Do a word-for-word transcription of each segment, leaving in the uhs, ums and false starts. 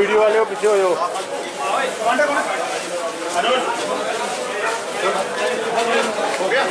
Video वाले हो पीछे हो। हो गया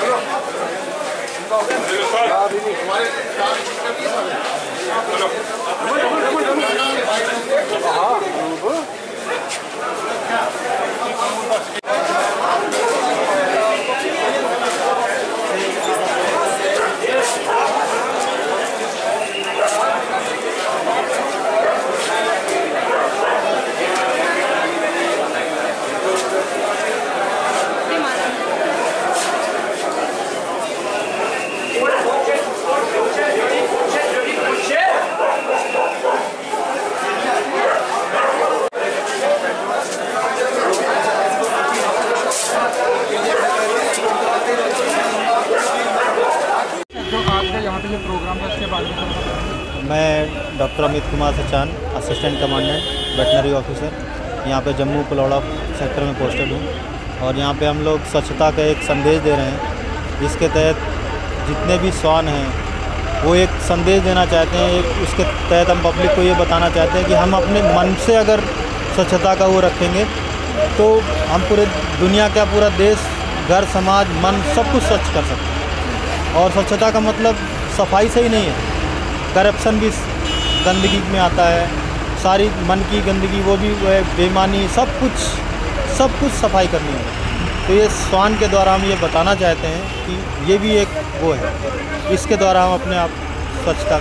मैं doctor Amit Kumar Sachan, assistant commandant veterinary officer, यहाँ पे जम्मू कलोड़ा सेक्टर में पोस्टेड हूँ। और यहाँ पे हम लोग स्वच्छता का एक संदेश दे रहे हैं, जिसके तहत जितने भी श्वान हैं वो एक संदेश देना चाहते हैं। एक उसके तहत हम पब्लिक को ये बताना चाहते हैं कि हम अपने मन से अगर स्वच्छता का वो रखेंगे तो हम पूरे दुनिया का, पूरा देश, घर, समाज, मन सब कुछ स्वच्छ कर सकते हैं। और स्वच्छता का मतलब सफाई से ही नहीं है, करप्शन भी गंदगी में आता है, सारी मन की गंदगी वो भी बेईमानी, सब कुछ सब कुछ सफाई करनी है। तो ये श्वान के द्वारा हम ये बताना चाहते हैं कि ये भी एक वो है, इसके द्वारा हम अपने आप स्वच्छता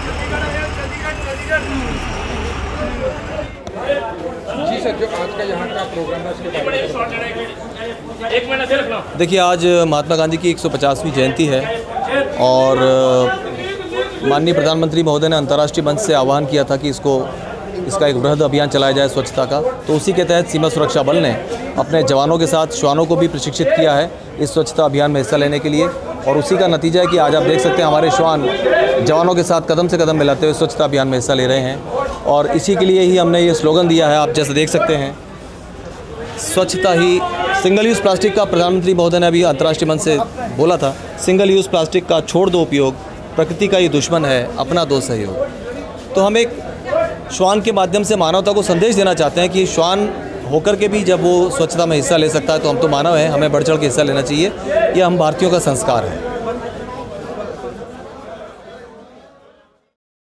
जी सर, जो आज का यहाँ का प्रोग्राम है उसके बारे में एक मिनट रखना। देखिए, आज महात्मा गांधी की एक सौ पचासवीं जयंती है और माननीय प्रधानमंत्री महोदय ने अंतर्राष्ट्रीय मंच से आह्वान किया था कि इसको इसका एक वृहद अभियान चलाया जाए स्वच्छता का। तो उसी के तहत सीमा सुरक्षा बल ने अपने जवानों के साथ श्वानों को भी प्रशिक्षित किया है इस स्वच्छता अभियान में हिस्सा लेने के लिए। और उसी का नतीजा है कि आज आप देख सकते हैं हमारे श्वान जवानों के साथ कदम से कदम मिलाते हुए स्वच्छता अभियान में हिस्सा ले रहे हैं। और इसी के लिए ही हमने ये स्लोगन दिया है, आप जैसे देख सकते हैं, स्वच्छता ही सिंगल यूज़ प्लास्टिक का प्रधानमंत्री महोदय ने अभी अंतर्राष्ट्रीय मंच से बोला था, सिंगल यूज़ प्लास्टिक का छोड़ दो उपयोग, प्रकृति का ये दुश्मन है, अपना दो सहयोग। तो हम एक श्वान के माध्यम से मानवता को संदेश देना चाहते हैं कि श्वान होकर के भी जब वो स्वच्छता में हिस्सा ले सकता है तो हम तो मानव हैं, हमें बढ़ चढ़ के हिस्सा लेना चाहिए। ये हम भारतीयों का संस्कार है।